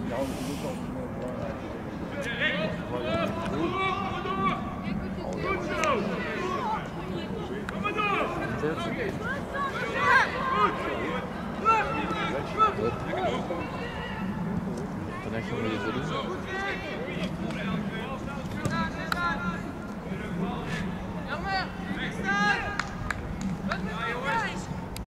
Nou, dat is ook belangrijk. Dan echt wel weer te doen.